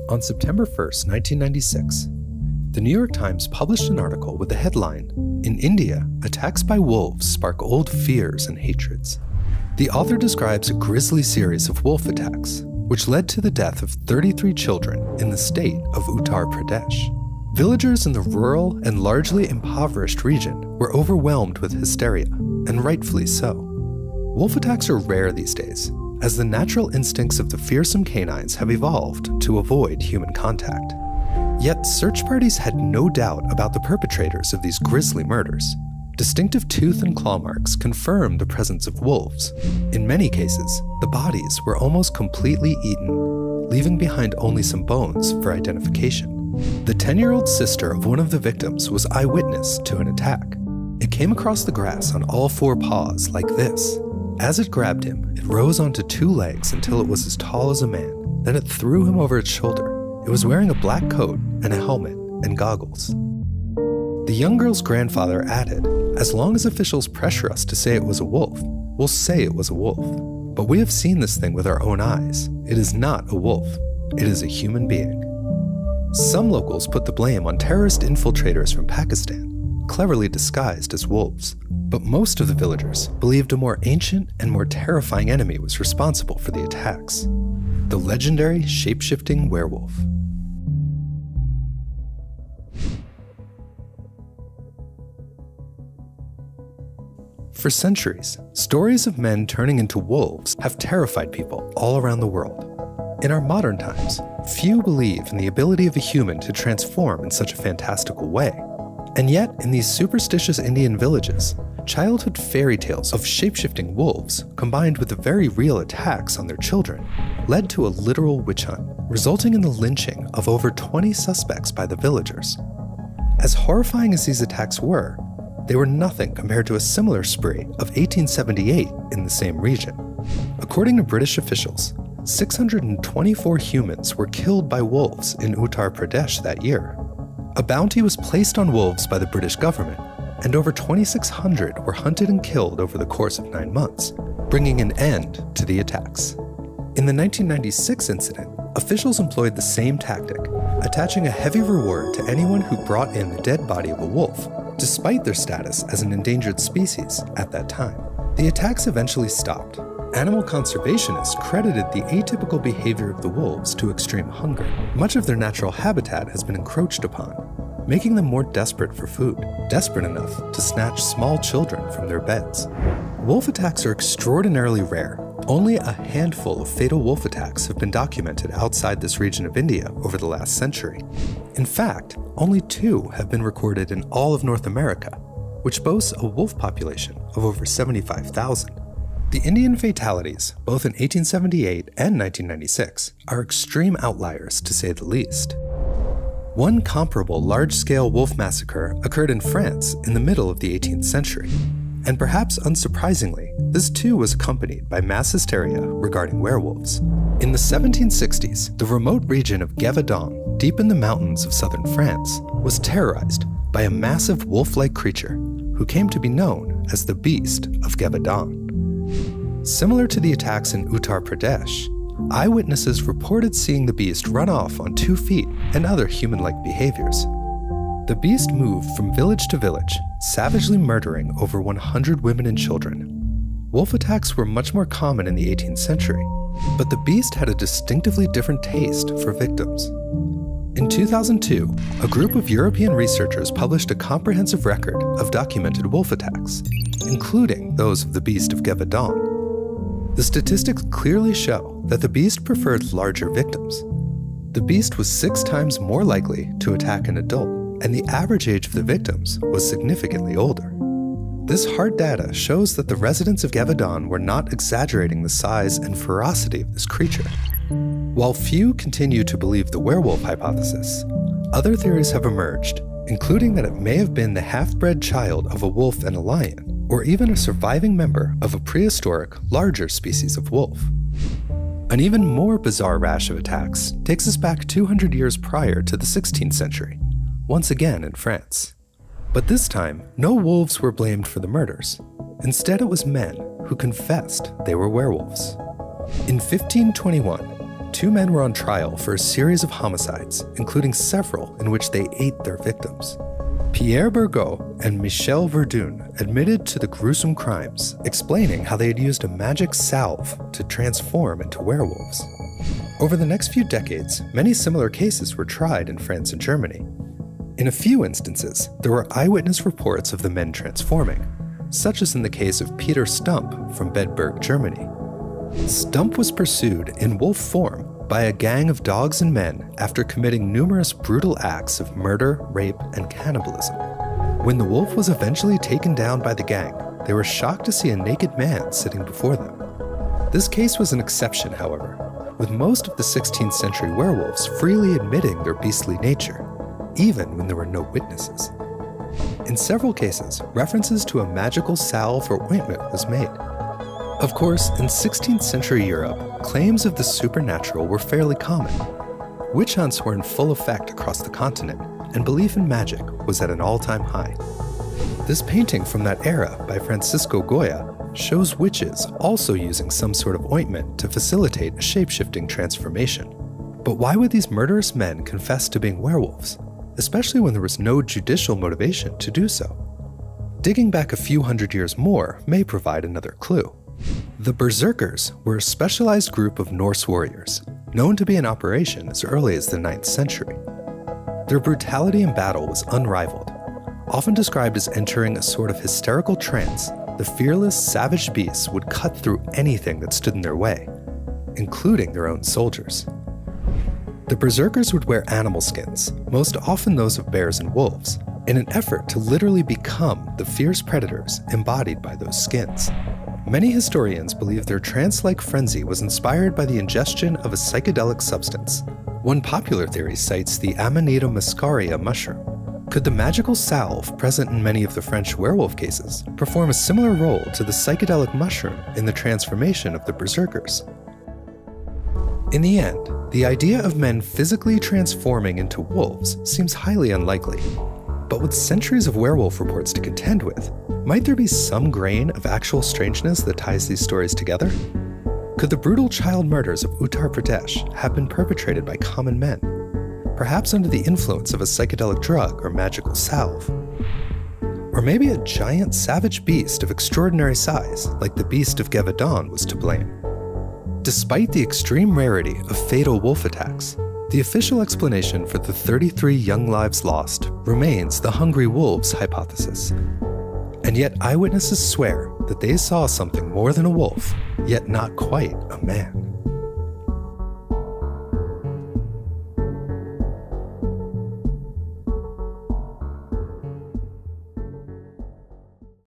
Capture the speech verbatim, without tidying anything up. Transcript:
On September first, nineteen ninety-six, the New York Times published an article with the headline, "In India, attacks by wolves spark old fears and hatreds." The author describes a grisly series of wolf attacks, which led to the death of thirty-three children in the state of Uttar Pradesh. Villagers in the rural and largely impoverished region were overwhelmed with hysteria, and rightfully so. Wolf attacks are rare these days, as the natural instincts of the fearsome canines have evolved to avoid human contact. Yet search parties had no doubt about the perpetrators of these grisly murders. Distinctive tooth and claw marks confirmed the presence of wolves. In many cases, the bodies were almost completely eaten, leaving behind only some bones for identification. The ten-year-old sister of one of the victims was eyewitness to an attack. It came across the grass on all four paws like this. As it grabbed him, it rose onto two legs until it was as tall as a man. Then it threw him over its shoulder. It was wearing a black coat and a helmet and goggles. The young girl's grandfather added, "As long as officials pressure us to say it was a wolf, we'll say it was a wolf. But we have seen this thing with our own eyes. It is not a wolf. It is a human being." Some locals put the blame on terrorist infiltrators from Pakistan, cleverly disguised as wolves. But most of the villagers believed a more ancient and more terrifying enemy was responsible for the attacks: the legendary shape-shifting werewolf. For centuries, stories of men turning into wolves have terrified people all around the world. In our modern times, few believe in the ability of a human to transform in such a fantastical way. And yet, in these superstitious Indian villages, childhood fairy tales of shape-shifting wolves, combined with the very real attacks on their children, led to a literal witch hunt, resulting in the lynching of over twenty suspects by the villagers. As horrifying as these attacks were, they were nothing compared to a similar spree of eighteen seventy-eight in the same region. According to British officials, six hundred twenty-four humans were killed by wolves in Uttar Pradesh that year. A bounty was placed on wolves by the British government, and over twenty-six hundred were hunted and killed over the course of nine months, bringing an end to the attacks. In the nineteen ninety-six incident, officials employed the same tactic, attaching a heavy reward to anyone who brought in the dead body of a wolf, despite their status as an endangered species at that time. The attacks eventually stopped. Animal conservationists credited the atypical behavior of the wolves to extreme hunger. Much of their natural habitat has been encroached upon, making them more desperate for food, desperate enough to snatch small children from their beds. Wolf attacks are extraordinarily rare. Only a handful of fatal wolf attacks have been documented outside this region of India over the last century. In fact, only two have been recorded in all of North America, which boasts a wolf population of over seventy-five thousand. The Indian fatalities, both in eighteen seventy-eight and nineteen ninety-six, are extreme outliers to say the least. One comparable large-scale wolf massacre occurred in France in the middle of the eighteenth century. And perhaps unsurprisingly, this too was accompanied by mass hysteria regarding werewolves. In the seventeen sixties, the remote region of Gévaudan, deep in the mountains of southern France, was terrorized by a massive wolf-like creature who came to be known as the Beast of Gévaudan. Similar to the attacks in Uttar Pradesh, eyewitnesses reported seeing the beast run off on two feet and other human-like behaviors. The beast moved from village to village, savagely murdering over one hundred women and children. Wolf attacks were much more common in the eighteenth century, but the beast had a distinctively different taste for victims. In two thousand two, a group of European researchers published a comprehensive record of documented wolf attacks, including those of the Beast of Gévaudan. The statistics clearly show that the beast preferred larger victims. The beast was six times more likely to attack an adult, and the average age of the victims was significantly older. This hard data shows that the residents of Gévaudan were not exaggerating the size and ferocity of this creature. While few continue to believe the werewolf hypothesis, other theories have emerged, including that it may have been the half-bred child of a wolf and a lion, or even a surviving member of a prehistoric, larger species of wolf. An even more bizarre rash of attacks takes us back two hundred years prior to the sixteenth century, once again in France. But this time, no wolves were blamed for the murders. Instead, it was men who confessed they were werewolves. In fifteen twenty-one, two men were on trial for a series of homicides, including several in which they ate their victims. Pierre Bergot and Michel Verdun admitted to the gruesome crimes, explaining how they had used a magic salve to transform into werewolves. Over the next few decades, many similar cases were tried in France and Germany. In a few instances, there were eyewitness reports of the men transforming, such as in the case of Peter Stump from Bedburg, Germany. Stump was pursued in wolf form by a gang of dogs and men after committing numerous brutal acts of murder, rape, and cannibalism. When the wolf was eventually taken down by the gang, they were shocked to see a naked man sitting before them. This case was an exception, however, with most of the sixteenth century werewolves freely admitting their beastly nature, even when there were no witnesses. In several cases, references to a magical salve or ointment was made. Of course, in sixteenth century Europe, claims of the supernatural were fairly common. Witch hunts were in full effect across the continent, and belief in magic was at an all-time high. This painting from that era by Francisco Goya shows witches also using some sort of ointment to facilitate a shape-shifting transformation. But why would these murderous men confess to being werewolves, especially when there was no judicial motivation to do so? Digging back a few hundred years more may provide another clue. The Berserkers were a specialized group of Norse warriors, known to be in operation as early as the ninth century. Their brutality in battle was unrivaled. Often described as entering a sort of hysterical trance, the fearless, savage beasts would cut through anything that stood in their way, including their own soldiers. The Berserkers would wear animal skins, most often those of bears and wolves, in an effort to literally become the fierce predators embodied by those skins. Many historians believe their trance-like frenzy was inspired by the ingestion of a psychedelic substance. One popular theory cites the Amanita muscaria mushroom. Could the magical salve present in many of the French werewolf cases perform a similar role to the psychedelic mushroom in the transformation of the Berserkers? In the end, the idea of men physically transforming into wolves seems highly unlikely. But with centuries of werewolf reports to contend with, might there be some grain of actual strangeness that ties these stories together? Could the brutal child murders of Uttar Pradesh have been perpetrated by common men, perhaps under the influence of a psychedelic drug or magical salve? Or maybe a giant savage beast of extraordinary size, like the beast of Gevaudan, was to blame? Despite the extreme rarity of fatal wolf attacks, the official explanation for the thirty-three young lives lost remains the hungry wolves hypothesis. And yet eyewitnesses swear that they saw something more than a wolf, yet not quite a man.